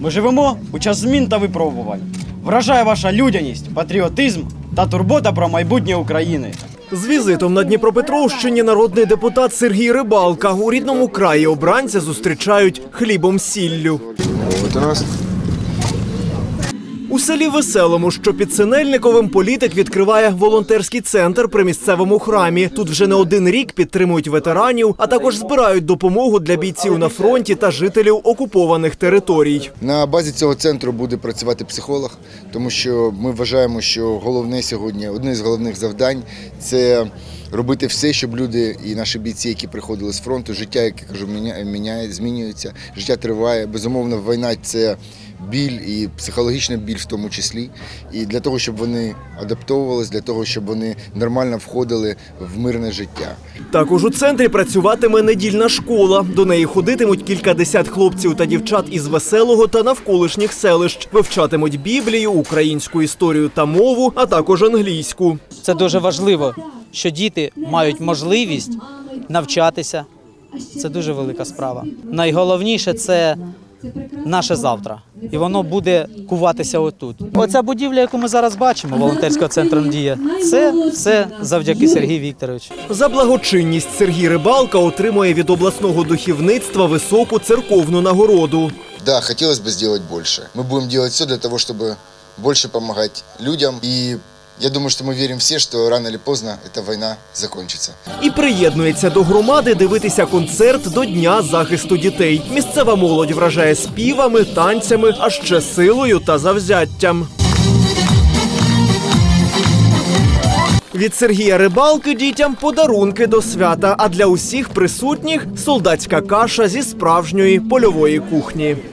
Ми живемо у час змін та випробувань. Вражає ваша людяність, патріотизм та турбота про майбутнє України. З візитом на Дніпропетровщині народний депутат Сергій Рибалка. У рідному краї обранця зустрічають хлібом-сіллю. У селі Веселому, що під Синельниковим, політик відкриває волонтерський центр при місцевому храмі. Тут вже не один рік підтримують ветеранів, а також збирають допомогу для бійців на фронті та жителів окупованих територій. На базі цього центру буде працювати психолог, тому що ми вважаємо, що головне сьогодні, одне з головних завдань – це робити все, щоб люди і наші бійці, які приходили з фронту, життя, як я кажу, змінюється, життя триває. Безумовно, війна – це біль і психологічний біль в тому числі. І для того, щоб вони адаптовувалися, для того, щоб вони нормально входили в мирне життя. Також у центрі працюватиме недільна школа. До неї ходитимуть кількадесят хлопців та дівчат із Веселого та навколишніх селищ. Вивчатимуть Біблію, українську історію та мову, а також англійську. Це дуже важливо, що діти мають можливість навчатися. Це дуже велика справа. Найголовніше – це наше завтра. І воно буде куватися отут. Оця будівля, яку ми зараз бачимо, волонтерського центру «Надія», це все завдяки Сергію Вікторовичу. За благочинність Сергій Рибалка отримує від обласного духовництва високу церковну нагороду. Да, хотелось бы сделать больше. Мы будем делать все для того, чтобы больше помогать людям. И я думаю, что мы верим все, что рано или поздно эта война закончится. І приєднується до громади дивитися концерт до Дня захисту дітей. Місцева молодь вражає співами, танцями, а ще силою та завзяттям. Від Сергія Рибалки дітям подарунки до свята, а для усіх присутніх – солдатська каша зі справжньої польової кухні.